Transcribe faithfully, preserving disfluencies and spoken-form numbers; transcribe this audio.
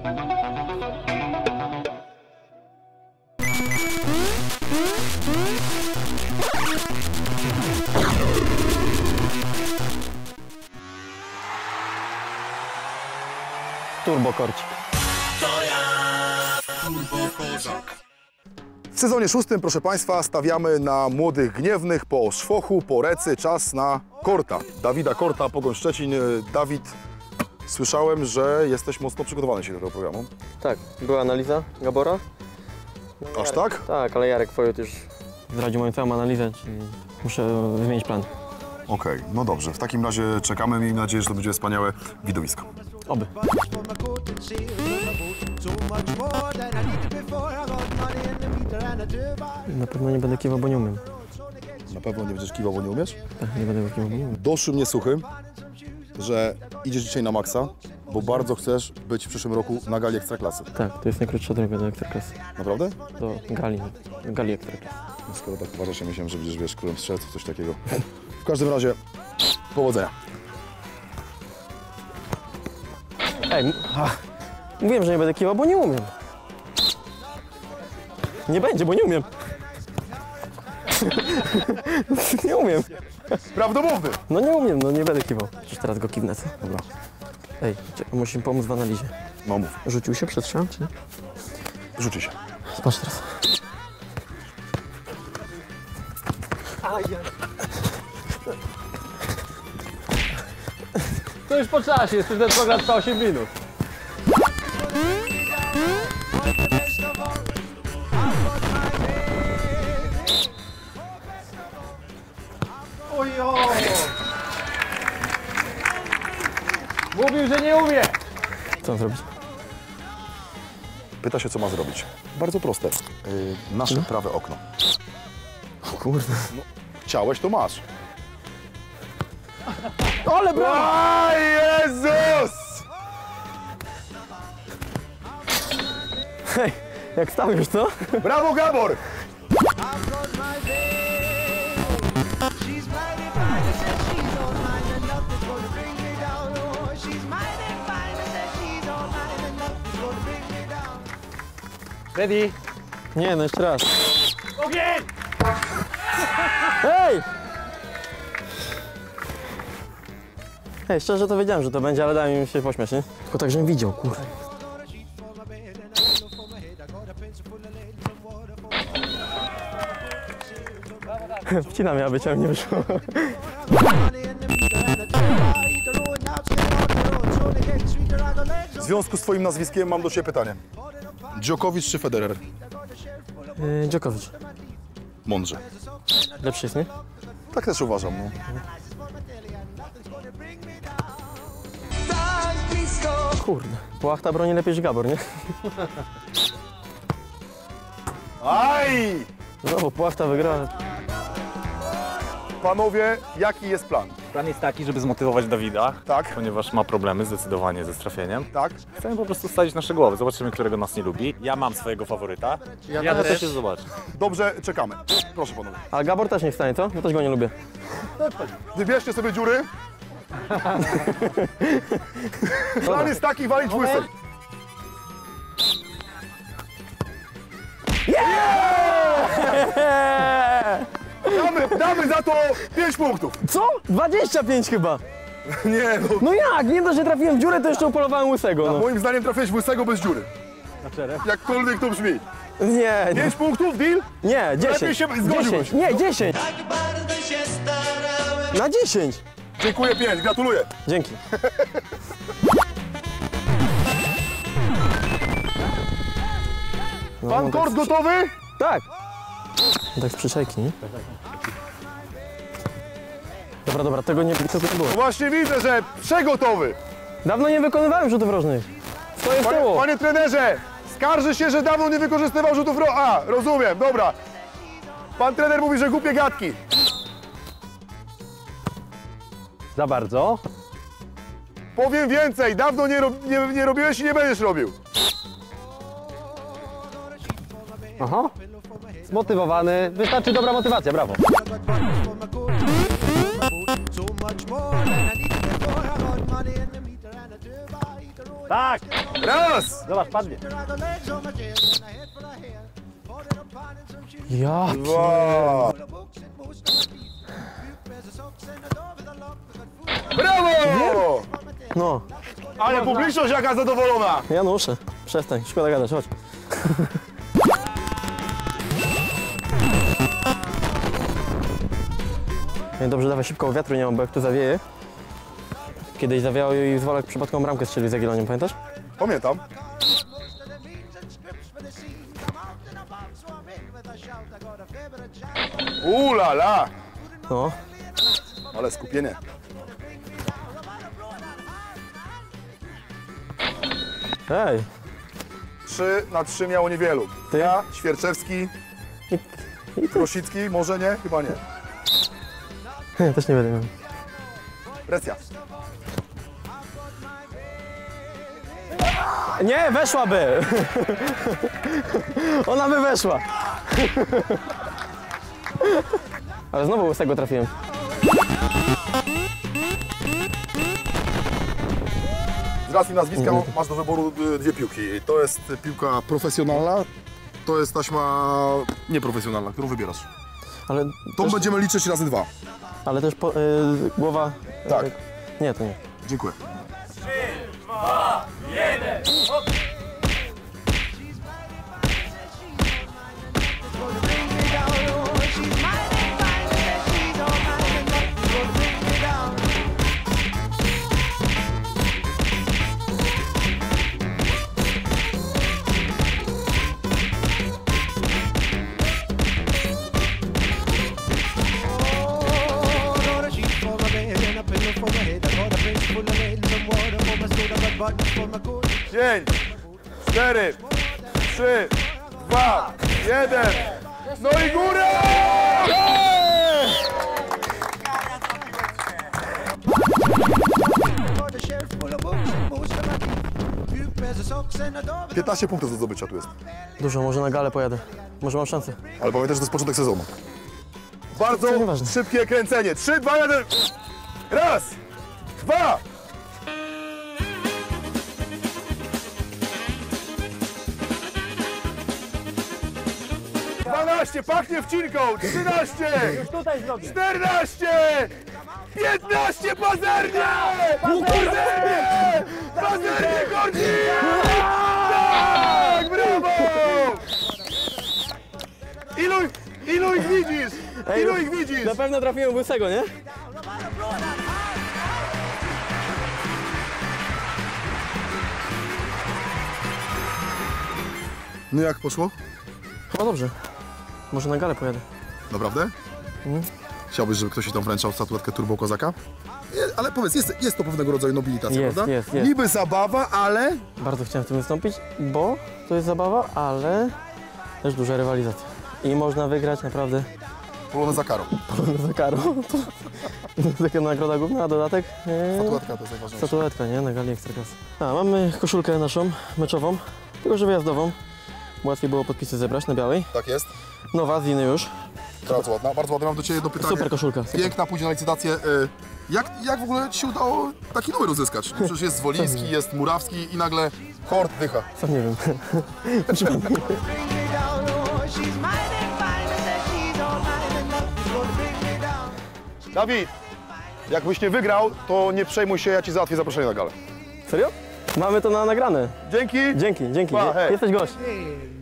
Turbo korcik. W sezonie szóstym, proszę Państwa, stawiamy na młodych gniewnych po szwochu, po recy. Czas na Korta. Dawida Korta, Pogoń Szczecin. Dawid, słyszałem, że jesteś mocno przygotowany się do tego programu. Tak, była analiza Gabora. No, Aż Jarek, tak? Tak, ale Jarek Fojut już zdradził moją całą analizę, czyli muszę zmienić plan. Okej, okay, no dobrze. W takim razie czekamy. Miejmy nadzieję, że to będzie wspaniałe widowisko. Oby. Na pewno nie będę kiwał, bo nie umiem. Na pewno nie będziesz kiwał, bo nie umiesz? Tak, nie będę kiwał, bo nie umiem. Doszły mnie słuchy, że idziesz dzisiaj na maksa, bo bardzo chcesz być w przyszłym roku na gali Ekstraklasy. Tak, to jest najkrótsza droga do Ekstraklasy. Naprawdę? Do gali, gali Ekstraklasy. No skoro tak uważasz, ja myślałem, że będziesz, wiesz, królem strzelców, coś takiego. W każdym razie, powodzenia. Ej, ach, mówiłem, że nie będę kiwał, bo nie umiem. Nie będzie, bo nie umiem. Nie umiem. Prawdomówny! No nie umiem, no nie będę kiwał. Przecież teraz go kiwnę, co? Dobra. Ej, musimy pomóc w analizie. No mów. Rzucił się przed strzałem, czy nie? Rzuci się. Patrz teraz. To już po czasie, jest ten program trwa osiem minut. Ojo! Mówił, że nie umie! Co on zrobić? Pyta się, co ma zrobić. Bardzo proste. Yy, nasze no. prawe okno. O kurde. No, chciałeś, to masz. Ale brawo! A Jezus! Hej, jak stał już, co? Brawo, Gabor! Ready? Nie, no jeszcze raz. Ogień! Hej! Hej, szczerze to wiedziałem, że to będzie, ale dałem mi się pośmiać, nie? Tylko tak, żebym widział, kurde. Wcina miała być, ale nie wyszło. W związku z twoim nazwiskiem mam do ciebie pytanie. Djokovic czy Federer? Yy, Djokovic. Mądrze. Lepszy jest, nie? Tak też uważam, no. Kurde. Płachta broni lepiej niż Gabor, nie? Aj! Znowu Płachta wygrała. Panowie, jaki jest plan? Plan jest taki, żeby zmotywować Dawida, Tak? ponieważ ma problemy zdecydowanie ze trafieniem. Tak? Chcemy po prostu wstawić nasze głowy, zobaczymy, którego nas nie lubi. Ja mam swojego faworyta. Ja, ja też się zobaczę. Dobrze, czekamy. Proszę panowie. A Gabor też nie wstanie, co? Ja też go nie lubię. Wybierzcie sobie dziury. Plan jest taki, walić łysy. Damy, damy za to pięć punktów. Co? dwadzieścia pięć chyba. Nie, no. No jak? Nie dość, że trafiłem w dziurę, to jeszcze upolowałem łysego, no. Moim zdaniem trafiłeś łysego bez dziury. Na czerep? Jakkolwiek to brzmi. Nie, nie. Pięć punktów, deal? Nie, dziesięć. Lepiej się zgodziłbyś. dziesięć. Nie, dziesięć. Na dziesięć. Dziękuję, pięć, gratuluję. Dzięki. No, Pan no Kort tak z- gotowy? Tak. No tak z przyczajki, nie? Dobra, dobra, tego nie, tego nie było. No właśnie widzę, że przegotowy. Dawno nie wykonywałem rzutów rożnych. Stoję w Panie, tyłu. panie trenerze, skarży się, że dawno nie wykorzystywał rzutów ro... A, rozumiem, dobra. Pan trener mówi, że głupie gadki. Za bardzo. Powiem więcej, dawno nie, rob... nie, nie robiłeś i nie będziesz robił. Aha. Zmotywowany. Wystarczy dobra motywacja, brawo. Tak! Raz! Zobacz, padnie. Ja. Dwa! Brawo! No, Ale publiczność jaka zadowolona! Janusze, przestań, szkoda gadać, chodź. Nie, dobrze, dawaj szybko, wiatru nie mam, bo jak tu zawieje. Kiedyś zawiało i Zwolek przypadkową bramkę strzelił z Jagiellonią, pamiętasz? Pamiętam. Ulala! No, Ale skupienie. ej, Trzy na trzy miało niewielu. Ty? Ja, Świerczewski, i, i ty. Krosicki, może nie? Chyba nie. Ja też nie będę miał. Presja. Nie, weszłaby! Ona by weszła. Ale znowu łysego trafiłem. Z racji nazwiska masz do wyboru y, dwie piłki. To jest piłka profesjonalna, to jest taśma nieprofesjonalna, którą wybierasz. Ale Tą też, będziemy liczyć razy dwa. ale też po, y, głowa... Tak. y, nie, to nie. Dziękuję. Pięć, cztery, trzy, dwa, jeden. No i góra! piętnaście punktów do zdobycia tu jest. Dużo, może na galę pojadę. Może mam szansę. Ale pamiętaj, że to jest początek sezonu. Bardzo To nieważne. szybkie kręcenie. trzy, dwa, jeden. Raz, dwa. dwanaście, pachnie wcinką. trzynaście. Tutaj z nogi. czternaście! piętnaście! Pazernie! Pazernie! Pazernie, Gordzi! Tak! Brawo! Ilu, ilu ich widzisz? Ilu ich widzisz? Na pewno trafiłem łysego, nie? No jak poszło? Chyba dobrze. Może na galę pojadę. Naprawdę? Chciałbyś, żeby ktoś ci tam wręczał statuetkę Turbo Kozaka? Nie, ale powiedz, jest, jest to pewnego rodzaju nobilitacja, Jest, prawda? jest, jest. Niby zabawa, ale... Bardzo chciałem w tym wystąpić, bo to jest zabawa, ale też duża rywalizacja. I można wygrać naprawdę Polone za karą. za karą. To jest taka nagroda główna, a dodatek? e, Statuetka to jest najważniejsze. Statuetka, nie? Na gali Ekstraklasy. A, mamy koszulkę naszą, meczową, tylko że wyjazdową. Łatwiej było podpisy zebrać na białej. Tak jest. Nowa, z Iny już. Bardzo ładna, bardzo ładna. Mam do Ciebie jedno pytanie. Super koszulka. Super. Piękna, pójdzie na licytację. Y, Jak, jak w ogóle Ci się udało taki numer uzyskać? Przecież jest Zwoliński, jest Murawski i nagle Hort dycha. Sam nie wiem. Dawid, jakbyś nie wygrał, to nie przejmuj się, ja Ci załatwię zaproszenie na galę. Serio? Mamy to na nagrane. Dzięki. Dzięki, dzięki. Pa, hej. Jesteś gość.